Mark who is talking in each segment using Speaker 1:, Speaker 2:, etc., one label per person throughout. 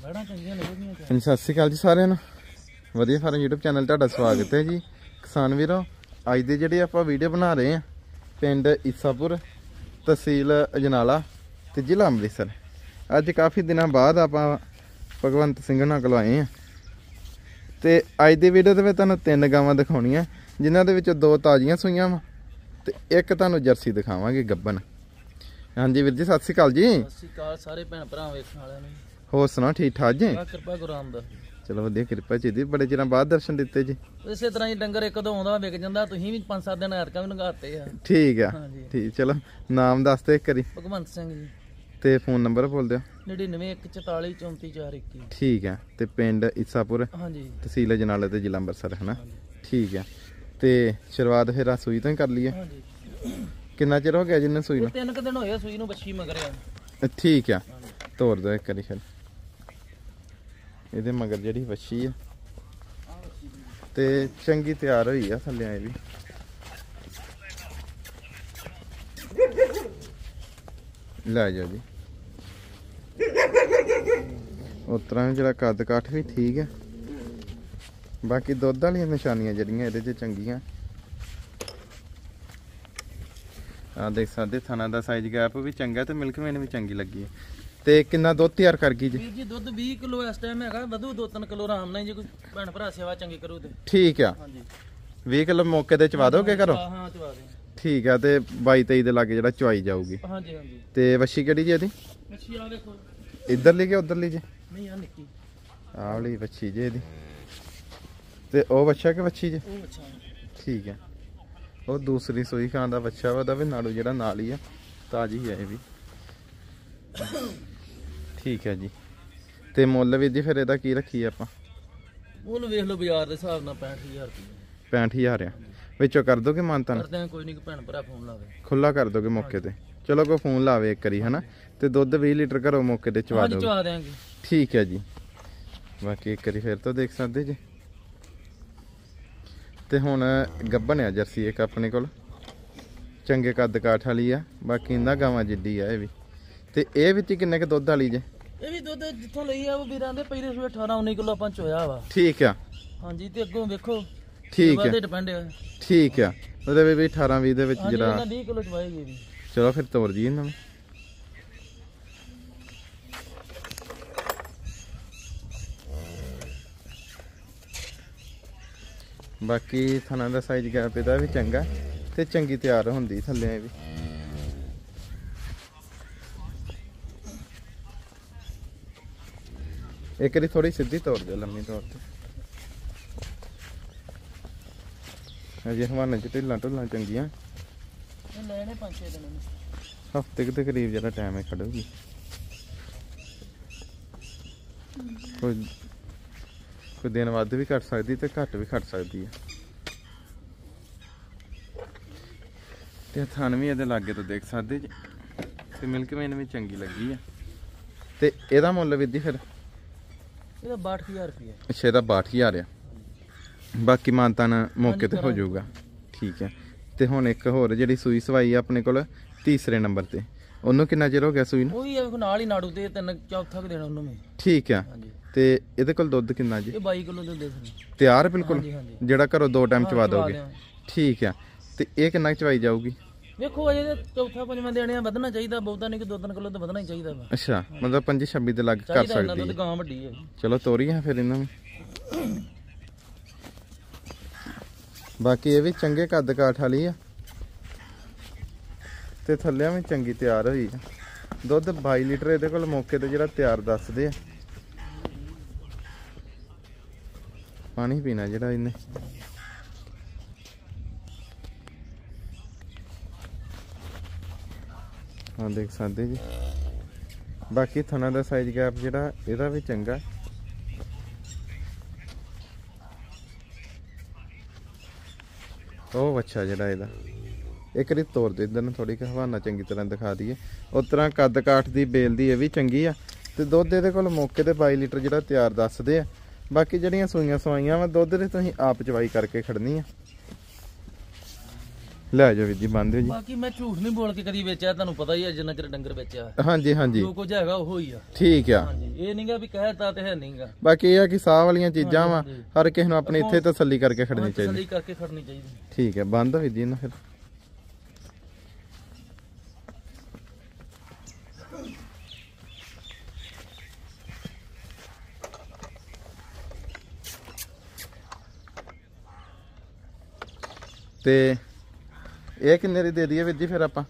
Speaker 1: ਸਤਿ ਸ਼੍ਰੀ ਅਕਾਲ ਜੀ ਸਾਰਿਆਂ ਨੂੰ। ਵਧੀਆ ਫਾਰਮ YouTube ਚੈਨਲ ਤੁਹਾਡਾ ਸਵਾਗਤ ਹੈ ਜੀ। ਕਿਸਾਨ ਵੀਰੋ, ਅੱਜ ਦੇ ਜਿਹੜੇ ਆਪਾਂ ਵੀਡੀਓ ਬਣਾ ਰਹੇ ਆ ਪਿੰਡ ਈਸਾਪੁਰ, ਤਹਿਸੀਲ ਅਜਨਾਲਾ ਤੇ ਜ਼ਿਲ੍ਹਾ ਅੰਮ੍ਰਿਤਸਰ। ਅੱਜ ਕਾਫੀ ਦਿਨਾਂ ਬਾਅਦ ਆਪਾਂ ਭਗਵੰਤ ਸਿੰਘ ਨਾਲ ਕੋਲ ਆਏ ਆ ਤੇ ਅੱਜ ਦੀ ਵੀਡੀਓ ਦੇ ਵਿੱਚ ਤੁਹਾਨੂੰ 3 ਗਾਵਾਂ ਦਿਖਾਉਣੀਆਂ, ਜਿਨ੍ਹਾਂ ਦੇ ਵਿੱਚ 2 ਤਾਜ਼ੀਆਂ ਸੂਈਆਂ ਵਾ ਤੇ ਇੱਕ ਤੁਹਾਨੂੰ ਜਰਸੀ ਦਿਖਾਵਾਂਗੇ ਗੱਬਨ। ਹਾਂਜੀ ਵੀਰ ਜੀ, ਸਤਿ ਸ਼੍ਰੀ ਅਕਾਲ ਜੀ।
Speaker 2: ਸਤਿ ਸ਼੍ਰੀ ਅਕਾਲ ਸਾਰੇ ਭੈਣ ਭਰਾ ਵੇਖਣ ਵਾਲਿਆਂ ਨੂੰ।
Speaker 1: ਹੋਰ ਸੁਣਾਓ, ਠੀਕ ਠਾਕ ਜੀ?
Speaker 2: ਕਿਰਪਾ ਗੁਰੂ ਰਾਮਦਾਸ।
Speaker 1: ਚਲੋ ਵਧੀਆ, ਕਿਰਪਾ ਚਾਹੀਦੀ। ਬੜੇ ਚਿਰਾਂ ਬਾਅਦ ਦਰਸ਼ਨ ਦਿੱਤੇ ਜੀ।
Speaker 2: ਇਸੇ ਤਰ੍ਹਾਂ ਹੀ ਡੰਗਰ ਇੱਕ ਦੋ ਆਉਂਦਾ ਵਿਕ ਜਾਂਦਾ, ਤੁਸੀਂ ਵੀ 5-7 ਦਿਨ ਐਰਕਾ ਵੀ ਲੰਘਾਤੇ ਆ।
Speaker 1: ਠੀਕ ਆ, ਠੀਕ। ਚਲੋ ਨਾਮ ਦੱਸ ਦੇ ਇੱਕ ਵਾਰੀ।
Speaker 2: ਭਗਵੰਤ ਸਿੰਘ ਜੀ।
Speaker 1: ਤੇ ਫੋਨ ਨੰਬਰ ਬੋਲ ਦਿਓ।
Speaker 2: 9914434421।
Speaker 1: ਠੀਕ ਆ। ਤੇ ਪਿੰਡ ਈਸਾਪੁਰ,
Speaker 2: ਹਾਂਜੀ,
Speaker 1: ਤਹਿਸੀਲ ਅਜਨਾਲਾ ਤੇ ਜ਼ਿਲ੍ਹਾ ਅੰਮ੍ਰਿਤਸਰ ਹੈ ਨਾ। ਠੀਕ ਆ। ਤੇ ਸ਼ੁਰੂਆਤ ਫਿਰ ਸੂਈ ਤੋਂ ਹੀ ਕਰ ਲਈਏ।
Speaker 2: ਹਾਂਜੀ।
Speaker 1: ਕਿੰਨਾ ਚਿਰ ਹੋ ਗਿਆ ਜਿੰਨੇ ਸੂਈ ਨੂੰ?
Speaker 2: 3 ਦਿਨ ਹੋਏ ਸੂਈ ਨੂੰ, ਬੱਚੀ ਮਗਰ ਆ।
Speaker 1: ਠੀਕ ਆ, ਤੋਰ ਦੋ ਇੱਕ ਵਾਰੀ ਫਿਰ। ਇਹਦੇ ਮਗਰ ਜਿਹੜੀ ਵੱਛੀ ਆ ਤੇ ਚੰਗੀ ਤਿਆਰ ਹੋਈ ਆ ਥੱਲੇ ਆਏ ਵੀ। ਲੈ ਜਾਓ ਜੀ। ਉਸ ਤਰ੍ਹਾਂ ਜਿਹੜਾ ਕੱਦ ਕਾਠ ਵੀ ਠੀਕ ਹੈ। ਬਾਕੀ ਦੁੱਧ ਵਾਲੀਆਂ ਨਿਸ਼ਾਨੀਆਂ ਜਿਹੜੀਆਂ ਇਹਦੇ 'ਚ ਚੰਗੀਆਂ। ਆ ਦੇਖ ਸਕਦੇ ਥਣਾ ਦਾ ਸਾਈਜ਼ ਗੈਪ ਵੀ ਚੰਗਾ ਤੇ ਮਿਲਕ ਵੇਨ ਵੀ ਚੰਗੀ ਲੱਗੀ ਹੈ। ਤੇ ਕਿੰਨਾ ਦੁੱਧ ਤਿਆਰ ਕਰ ਗਈ ਜੀ?
Speaker 2: ਵੀਰ ਜੀ ਦੁੱਧ 20 ਕਿਲੋ ਇਸ ਟਾਈਮ ਹੈਗਾ, ਵਧੂ 2-3 ਕਿਲੋ ਆਰਾਮ ਨਾਲ ਜੇ ਕੋਈ ਭੈਣ ਭਰਾ ਸੇਵਾ ਚੰਗੀ ਕਰੂ ਤੇ।
Speaker 1: ਠੀਕ ਆ।
Speaker 2: ਹਾਂਜੀ,
Speaker 1: 20 ਕਿਲੋ ਮੌਕੇ ਤੇ ਚਵਾ ਦੋਗੇ ਘਰੋਂ?
Speaker 2: ਹਾਂ ਚਵਾ ਦੇ।
Speaker 1: ਠੀਕ ਆ। ਤੇ 22-23 ਦੇ ਲਾਗੇ ਜਿਹੜਾ ਚਵਾਈ ਜਾਊਗੀ।
Speaker 2: ਹਾਂਜੀ ਹਾਂਜੀ।
Speaker 1: ਤੇ ਵੱਛੀ ਕਿਹੜੀ ਜੀ ਇਹਦੀ?
Speaker 2: ਬੱਚੀ ਆ ਦੇਖੋ।
Speaker 1: ਇੱਧਰਲੀ ਕਿ ਉੱਧਰਲੀ ਜੀ?
Speaker 2: ਨਹੀਂ ਆ ਨਿੱਕੀ,
Speaker 1: ਆਹ ਵਾਲੀ ਵੱਛੀ ਜੀ ਇਹਦੀ। ਤੇ ਉਹ ਵੱਛਾ ਕਿ ਵੱਛੀ ਜੀ?
Speaker 2: ਉਹ ਅੱਛਾ।
Speaker 1: ਠੀਕ ਹੈ। ਉਹ ਦੂਸਰੀ ਸੂਈ ਖਾਨ ਦਾ ਬੱਚਾ ਵਾ, ਉਹਦਾ ਵੀ ਨਾੜੂ ਜਿਹੜਾ ਨਾਲ ਹੀ ਆ, ਤਾਜ਼ੀ ਹੈ ਇਹ ਵੀ। ਠੀਕ ਹੈ ਜੀ। ਤੇ ਮੁੱਲ ਵੀ ਜੀ ਫਿਰ ਇਹਦਾ ਕੀ ਰੱਖੀਏ ਆਪਾਂ?
Speaker 2: ਉਹਨੂੰ ਵੇਖ ਲਓ ਬਾਜ਼ਾਰ ਦੇ ਹਿਸਾਬ ਨਾਲ 65000 ਰੁਪਏ।
Speaker 1: 65000 ਆ। ਵਿੱਚੋਂ ਕਰ ਦੋਗੇ ਮਾਨਤਾਨ?
Speaker 2: ਕਰਦੇ ਆ, ਕੋਈ ਨਹੀਂ, ਭੈਣ ਭਰਾ ਫੋਨ ਲਾਵੇ।
Speaker 1: ਖੁੱਲਾ ਕਰ ਦੋਗੇ ਮੌਕੇ ਤੇ? ਚਲੋ ਕੋਈ ਫੋਨ ਲਾਵੇ ਇੱਕ ਵਾਰੀ ਹਨਾ। ਤੇ ਦੁੱਧ 20 ਲੀਟਰ ਘਰੋਂ ਮੌਕੇ ਤੇ ਚਵਾ ਦੋਗੇ?
Speaker 2: ਚਵਾ ਦੇਾਂਗੇ।
Speaker 1: ਠੀਕ ਹੈ ਜੀ। ਬਾਕੀ ਇੱਕ ਵਾਰੀ ਫਿਰ ਤੋਂ ਦੇਖ ਸਕਦੇ ਜੀ। ਤੇ ਹੁਣ ਗੱਭਣ ਆ ਜਰਸੀ ਇੱਕ ਆਪਣੇ ਕੋਲ, ਚੰਗੇ ਕੱਦ ਕਾਠ ਵਾਲੀ ਆ। ਬਾਕੀ ਇਹਨਾਂ ਗਾਵਾਂ ਜਿੱਡੀ ਆ ਇਹ ਵੀ। ਤੇ ਇਹ ਵਿੱਚ ਕਿੰਨੇ ਕ ਦੁੱਧ ਵਾਲੀ ਜੇ? ਇਹ
Speaker 2: ਵੀ ਦੁੱਧ ਜਿੱਥੋਂ ਲਈ ਆ ਉਹ ਵੀਰਾਂ ਦੇ ਪਹਿਲੇ ਸੂਏ 18-19 ਕਿਲੋ ਆਪਾਂ ਚੋਇਆ ਵਾ।
Speaker 1: ਠੀਕ ਆ।
Speaker 2: ਹਾਂਜੀ। ਤੇ ਅੱਗੋਂ ਵੇਖੋ।
Speaker 1: ਠੀਕ ਹੈ,
Speaker 2: ਡਿਪੈਂਡ ਆ।
Speaker 1: ਠੀਕ ਆ। ਉਹਦੇ ਵੀ 18-20 ਦੇ ਵਿੱਚ ਜਿਹੜਾ
Speaker 2: 20 ਕਿਲੋ ਚਵਾਏਗੀ ਵੀ।
Speaker 1: ਚਲੋ ਫਿਰ ਤੋਰ ਜੀ ਇਹਨਾਂ ਨੂੰ। ਬਾਕੀ ਥਣਾ ਦਾ ਸਾਈਜ਼ ਗੈਪ ਇਹਦਾ ਵੀ ਚੰਗਾ ਤੇ ਚੰਗੀ ਤਿਆਰ ਹੁੰਦੀ ਥੱਲੇ ਵੀ। ਇੱਕ ਵਾਰੀ ਥੋੜੀ ਸਿੱਧੀ ਤੋਰ ਦਿਓ, ਲੰਮੀ ਤੌਰ ਤੇ। ਅਜੇ ਹਵਾਨੇ ਚ ਢਿੱਲਾਂ ਢੁੱਲਾਂ ਚੰਗੀਆਂ।
Speaker 2: ਇਹ ਲੈਣੇ 5-6 ਦਿਨ ਨੇ।
Speaker 1: ਹਫ਼ਤੇ ਕੁ ਦੇ ਕਰੀਬ ਜਿਹੜਾ ਟਾਈਮ ਹੈ ਖੜੂਗੀ। ਕੋਈ ਦਿਨ ਵੱਧ ਵੀ ਘੱਟ ਸਕਦੀ ਤੇ ਘੱਟ ਵੀ ਘੱਟ ਸਕਦੀ ਹੈ। ਤੇ ਥਣ ਵੀ ਇਹਦੇ ਲਾਗੇ ਤੋਂ ਦੇਖ ਸਕਦੇ ਜੀ। ਤੇ ਮਿਲਕ ਵੇਨ ਵੀ ਚੰਗੀ ਲੱਗੀ ਆ। ਤੇ ਇਹਦਾ ਮੁੱਲ ਵੀ ਦੀ ਫਿਰ?
Speaker 2: ਇਹਦਾ 62000 ਰੁਪਏ।
Speaker 1: ਅੱਛਾ, ਇਹਦਾ 62000 ਆ। ਬਾਕੀ ਮਾਨਤਾਨ ਮੌਕੇ ਤੇ ਹੋ ਜਾਊਗਾ। ਠੀਕ ਹੈ। ਤੇ ਹੁਣ ਇੱਕ ਹੋਰ ਜਿਹੜੀ ਸੂਈ ਸਵਾਈ ਆ ਆਪਣੇ ਕੋਲ ਤੀਸਰੇ ਨੰਬਰ ਤੇ, ਉਹਨੂੰ ਕਿੰਨਾ ਚਿਰ ਹੋ ਗਿਆ ਸੂਈ ਨੂੰ?
Speaker 2: ਉਹ ਵੀ ਨਾਲ ਹੀ ਨਾੜੂ ਤੇ 3-4 ਦੇਣਾ ਉਹਨੂੰ ਵੀ।
Speaker 1: ਠੀਕ ਆ। ਤੇ ਇਹਦੇ ਕੋਲ ਦੁੱਧ ਕਿੰਨਾ ਜੀ?
Speaker 2: ਇਹ 22 ਕਿਲੋ ਦੁੱਧ ਦੇ
Speaker 1: ਤਿਆਰ ਬਿਲਕੁਲ, ਜਿਹੜਾ ਘਰੋਂ 2 ਟਾਈਮ ਚਵਾ ਦੋਗੇ? ਠੀਕ ਆ। ਤੇ ਇਹ ਕਿੰਨਾ ਚਵਾਈ ਜਾਊਗੀ?
Speaker 2: ਵੇਖੋ ਅਜੇ 4-5 ਦੇਣੇ ਆ, ਵਧਣਾ ਚਾਹੀਦਾ, ਬਹੁਤਾ ਨਹੀਂ ਕਿ 2-3 ਕਿਲੋ ਤਾਂ ਵਧਣਾ ਹੀ ਚਾਹੀਦਾ ਵਾ।
Speaker 1: ਅੱਛਾ, ਮਤਲਬ 25-26 ਦੇ ਲੱਗ ਕਰ ਸਕਦੀ ਹੈ।
Speaker 2: ਗਾਂ ਵੱਡੀ ਹੈ।
Speaker 1: ਚਲੋ ਤੋਰੀਆਂ ਫਿਰ ਇਹਨਾਂ ਨੂੰ। ਬਾਕੀ ਇਹ ਵੀ ਚੰਗੇ ਕੱਦ ਕਾਠ ਵਾਲੀ ਆ ਤੇ ਥੱਲਿਆਂ ਵੀ ਚੰਗੀ ਤਿਆਰ ਹੋਈ ਆ। ਦੁੱਧ 22 ਲੀਟਰ ਇਹਦੇ ਕੋਲ ਮੌਕੇ ਤੇ ਜਿਹੜਾ ਤਿਆਰ ਦੱਸਦੇ ਆ। ਪਾਣੀ ਪੀਣਾ ਜਿਹੜਾ ਇਹਨੇ। ਹਾਂ ਦੇਖ ਸਕਦੇ ਜੀ। ਬਾਕੀ ਥਣਾ ਦਾ ਸਾਈਜ਼ ਗੈਪ ਜਿਹੜਾ ਇਹਦਾ ਵੀ ਚੰਗਾ। ਉਹ ਅੱਛਾ ਜਿਹੜਾ ਇਹਦਾ ਇੱਕ ਵਾਰੀ ਤੋਰ ਦੇ ਇਧਰ ਨੂੰ, ਥੋੜੀ ਕੁ ਹਵਾਨਾ ਚੰਗੀ ਤਰ੍ਹਾਂ ਦਿਖਾ ਦਈਏ। ਉਸ ਤਰ੍ਹਾਂ ਕੱਦ ਕਾਠ ਦੀ ਬੇਲ ਦੀ ਇਹ ਵੀ ਚੰਗੀ ਆ। ਤੇ ਦੁੱਧ ਇਹਦੇ ਕੋਲ ਮੌਕੇ ਤੇ 22 ਲੀਟਰ ਜਿਹੜਾ ਤਿਆਰ ਦੱਸਦੇ ਆ। ਬਾਕੀ ਜਿਹੜੀਆਂ ਸੂਈਆਂ ਸਵਾਈਆਂ ਵਾ ਦੁੱਧ ਦੇ ਤੁਸੀਂ ਆਪ ਚਵਾਈ ਕਰਕੇ ਖੜਨੀ ਆ। ਲੈ ਜਾਓ ਵੀਰ ਜੀ ਬੰਦ ਹੋ ਜੀ।
Speaker 2: ਬਾਕੀ ਮੈਂ ਝੂਠ ਨਹੀਂ ਬੋਲ ਕੇ ਕਦੀ ਵੇਚਿਆ, ਤੁਹਾਨੂੰ ਪਤਾ ਹੀ ਆ ਜਿੰਨਾ ਚਿਰ ਡੰਗਰ ਵੇਚਿਆ
Speaker 1: ਹਾਂਜੀ ਹਾਂਜੀ
Speaker 2: ਜੋ ਕੁਝ ਹੈਗਾ ਉਹ ਹੀ ਆ।
Speaker 1: ਠੀਕ ਆ।
Speaker 2: ਹਾਂਜੀ ਇਹ ਨਹੀਂਗਾ ਵੀ ਕਹਿਤਾ ਤੇ ਹੈ ਨਹੀਂਗਾ।
Speaker 1: ਬਾਕੀ ਇਹ ਆ ਕਿ ਸਾਹ ਵਾਲੀਆਂ ਚੀਜ਼ਾਂ ਵਾ ਹਰ ਕਿਸੇ ਨੂੰ ਆਪਣੀ ਇੱਥੇ ਤਸੱਲੀ ਕਰਕੇ ਖੜਨੀ ਚਾਹੀਦੀ।
Speaker 2: ਤਸੱਲੀ ਕਰਕੇ ਖੜਨੀ ਚਾਹੀਦੀ।
Speaker 1: ਠੀਕ ਹੈ ਬੰਦ ਹੋ ਵੀਰ ਜੀ ਨਾ ਫਿਰ। ਤੇ ਇਹ ਕਿੰਨੇ ਦੀ ਦੇ ਦਈਏ ਵੀਰ ਜੀ ਫਿਰ ਆਪਾਂ?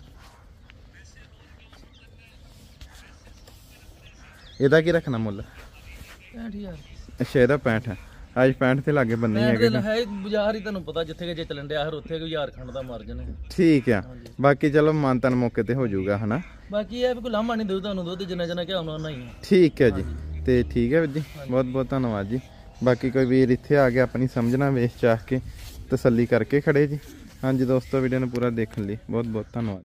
Speaker 1: ਇਹਦਾ ਕੀ ਰੱਖਣਾ ਮੁੱਲ?
Speaker 2: 65000।
Speaker 1: ਅੱਛਾ ਇਹਦਾ 65 ਅੱਜ 65 ਤੇ ਲਾਗੇ ਬੰਨੀ ਹੈਗੇ ਨਾ।
Speaker 2: ਹੈ ਬਾਜ਼ਾਰ ਹੀ ਤੁਹਾਨੂੰ ਪਤਾ ਜਿੱਥੇ ਜੇ ਚੱਲਣ ਡਿਆ ਹਰ ਉੱਥੇ ਕੋਈ ਯਾਰ ਖੰਡ ਦਾ ਮਾਰਜਨ ਹੈ।
Speaker 1: ਠੀਕ ਆ। ਬਾਕੀ ਚਲੋ ਮਾਨਤਨ ਮੌਕੇ ਤੇ ਹੋ ਜਾਊਗਾ ਹਨਾ।
Speaker 2: ਬਾਕੀ ਇਹ ਵੀ ਕੋਈ ਲਾਮਾ ਨਹੀਂ ਦੇਊ ਤੁਹਾਨੂੰ ਦੁੱਧ ਜਿੰਨਾ ਜਿੰਨਾ ਕਿ ਆਉਣਾ ਨਹੀਂ ਹੈ।
Speaker 1: ਠੀਕ ਹੈ ਜੀ। ਤੇ ਠੀਕ ਹੈ ਵੀਰ ਜੀ ਬਹੁਤ ਬਹੁਤ ਧੰਨਵਾਦ ਜੀ। ਬਾਕੀ ਕੋਈ ਵੀਰ ਇੱਥੇ ਆ ਕੇ ਆਪਣੀ ਸਮਝਣਾ ਵੇਚ ਚਾਹ ਕੇ ਤਸੱਲੀ ਕਰਕੇ ਖੜੇ ਜੀ। ਹਾਂਜੀ ਦੋਸਤੋ ਵੀਡੀਓ ਨੂੰ ਪੂਰਾ ਦੇਖਣ ਲਈ ਬਹੁਤ ਬਹੁਤ ਧੰਨਵਾਦ।